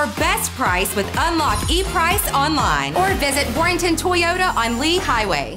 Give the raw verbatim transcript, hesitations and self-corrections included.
our best price with Unlock ePrice online or visit Warrenton Toyota on Lee Highway.